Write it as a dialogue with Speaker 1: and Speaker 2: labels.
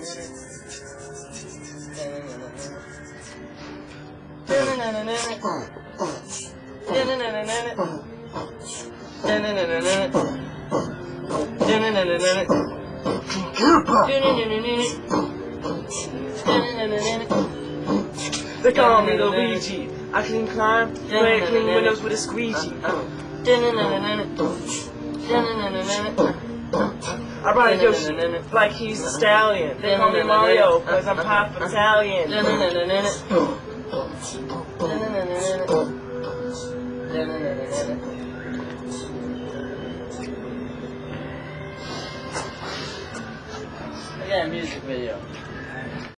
Speaker 1: They call me Luigi. I can climb, break clean windows with a squeegee. I ride Yoshi like he's a stallion. They call me Mario cause I'm half Italian.
Speaker 2: I got a music video.